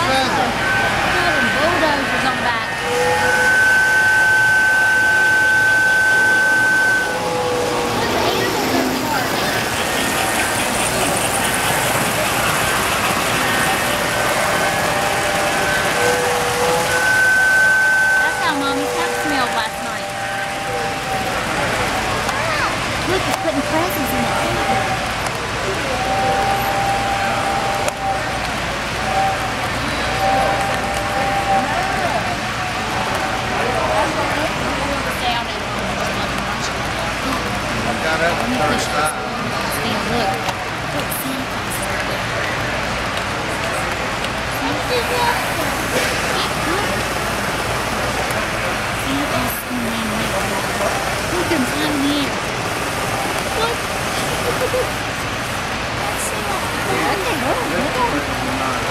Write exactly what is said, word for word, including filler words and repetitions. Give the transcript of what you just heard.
Having bulldozers on back. That's how Mommy's house smelled last night. Look, he's putting presents in the table. Got up the first time. Look, look, Santa Claus is out there. Santa Claus is coming in here. Look at him climbing in the air. Look. That's Santa. Okay, look, look at him.